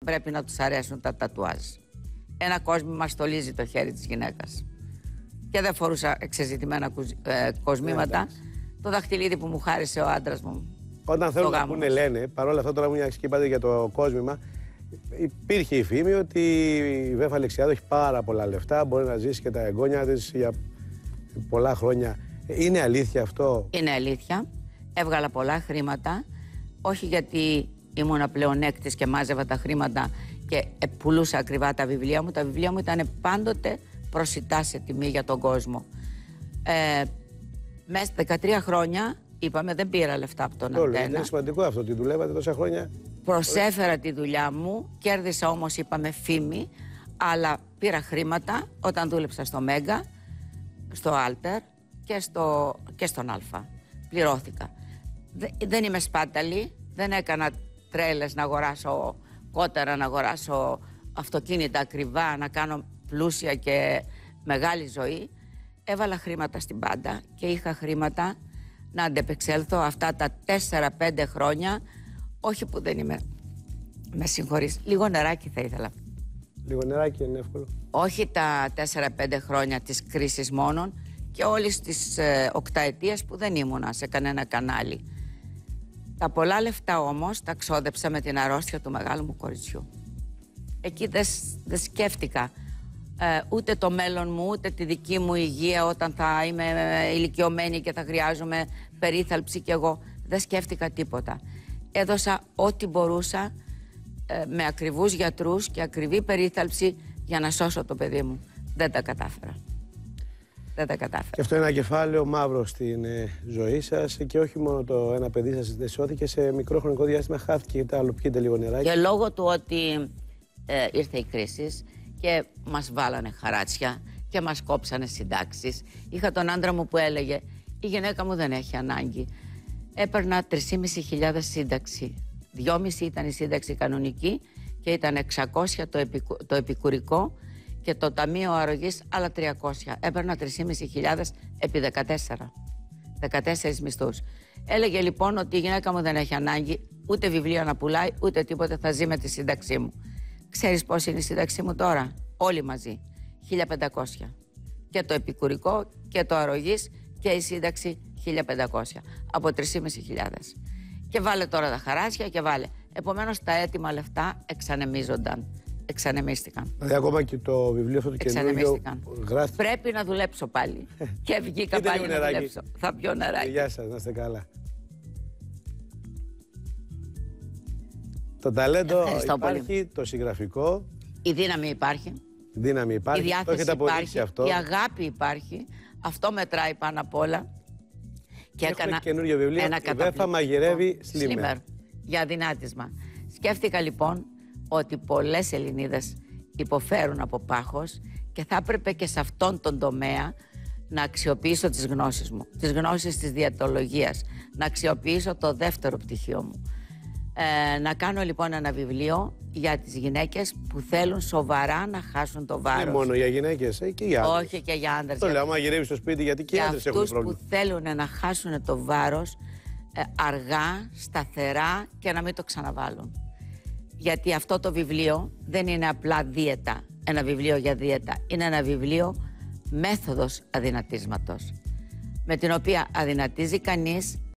πρέπει να τους αρέσουν τα τατουάζ. Ένα κόσμημα στολίζει το χέρι της γυναίκας. Και δεν φορούσα εξεζητημένα κοσμήματα. Το δαχτυλίδι που μου χάρισε ο άντρας μου. Όταν θέλουν να πούνε, λένε, παρόλα αυτά τώρα μου μια είπατε για το κόσμημα, υπήρχε η φήμη ότι η Βέφα Αλεξιάδου έχει πάρα πολλά λεφτά, μπορεί να ζήσει και τα εγγόνια της για πολλά χρόνια. Είναι αλήθεια αυτό? Είναι αλήθεια. Έβγαλα πολλά χρήματα, όχι γιατί ήμουν πλεονέκτης και μάζευα τα χρήματα και πουλούσα ακριβά τα βιβλία μου. Τα βιβλία μου ήταν πάντοτε προσιτά σε τιμή για τον κόσμο. Μέσα στα 13 χρόνια, είπαμε, δεν πήρα λεφτά από τον Αντένα. Είναι σημαντικό αυτό, ότι δουλεύατε τόσα χρόνια. Προσέφερα τη δουλειά μου, κέρδισα όμως, είπαμε, φήμη, αλλά πήρα χρήματα όταν δούλεψα στο Μέγκα, στο Άλτερ και στον Αλφα. Πληρώθηκα. Δεν είμαι σπάταλη, δεν έκανα τρέλες να αγοράσω κότερα, να αγοράσω αυτοκίνητα ακριβά, να κάνω πλούσια και μεγάλη ζωή. Έβαλα χρήματα στην πάντα και είχα χρήματα να αντεπεξέλθω αυτά τα 4-5 χρόνια. Όχι που δεν είμαι, με συγχωρείς, λίγο νεράκι θα ήθελα. Λίγο νεράκι είναι εύκολο. Όχι τα 4-5 χρόνια της κρίσης μόνον και όλες τις οκταετίες που δεν ήμουνα σε κανένα κανάλι. Τα πολλά λεφτά όμως τα ξόδεψα με την αρρώστια του μεγάλου μου κοριτσιού. Εκεί δεν σκέφτηκα ούτε το μέλλον μου, ούτε τη δική μου υγεία όταν θα είμαι ηλικιωμένη και θα χρειάζομαι περίθαλψη κι εγώ. Δεν σκέφτηκα τίποτα. Έδωσα ό,τι μπορούσα με ακριβούς γιατρούς και ακριβή περίθαλψη για να σώσω το παιδί μου. Δεν τα κατάφερα. Δεν τα κατάφερα. Και αυτό είναι ένα κεφάλαιο μαύρο στην ζωή σας και όχι μόνο το ένα παιδί σας δεν σώθηκε, σε μικρό χρονικό διάστημα χάθηκε. Γιατί άλλο, πιείτε λίγο νεράκι. Και λόγω του ότι ήρθε η κρίση και μας βάλανε χαράτσια και μας κόψανε συντάξεις. Είχα τον άντρα μου που έλεγε η γυναίκα μου δεν έχει ανάγκη. Έπαιρνα 3.500 σύνταξη. 2.500 ήταν η σύνταξη κανονική και ήταν 600 το επικουρικό και το ταμείο αρρωγής άλλα 300. Έπαιρνα 3.500 επί 14 μισθούς. Έλεγε λοιπόν ότι η γυναίκα μου δεν έχει ανάγκη ούτε βιβλία να πουλάει ούτε τίποτε, θα ζει με τη σύνταξή μου. Ξέρεις πώς είναι η σύνταξή μου τώρα? Όλοι μαζί. 1.500. Και το επικουρικό και το αρρωγής και η σύνταξη 1.500. Από 3.500. Και βάλε τώρα τα χαράσια και βάλε. Επομένως τα έτοιμα λεφτά εξανεμίστηκαν. Δηλαδή ακόμα και το βιβλίο αυτό το καινούργιο γράφει. Πρέπει να δουλέψω πάλι. Και βγήκα πάλι να δουλέψω. Θα πιω νεράκι. Γεια σας, να είστε καλά. Το ταλέντο υπάρχει, πολύ. Το συγγραφικό. Η δύναμη υπάρχει. Η δύναμη υπάρχει. Η διάθεση υπάρχει. Αυτό. Η αγάπη υπάρχει. Αυτό μετράει πάνω απ' όλα. Και έκανα καινούριο βιβλίο. Η Βέφα μαγειρεύει σλίμερ. Για αδυνάτισμα. Σκέφτηκα λοιπόν ότι πολλές Ελληνίδες υποφέρουν από πάχος και θα έπρεπε και σε αυτόν τον τομέα να αξιοποιήσω τις γνώσεις μου, τις γνώσεις της διαιτολογίας, να αξιοποιήσω το δεύτερο πτυχίο μου. Να κάνω λοιπόν ένα βιβλίο για τις γυναίκες που θέλουν σοβαρά να χάσουν το βάρος. Είναι μόνο για γυναίκες και για άντρες? Όχι και για άντρες. Το λέω, άμα γυρεύει στο σπίτι, γιατί και οι άντρες έχουν πρόβλημα. Αυτούς που θέλουν να χάσουν το βάρος αργά, σταθερά και να μην το ξαναβάλουν. Γιατί αυτό το βιβλίο δεν είναι απλά δίαιτα, ένα βιβλίο για δίαιτα. Είναι ένα βιβλίο μέθοδος αδυνατίσματος, με την οποία αδυνατίζει κανείς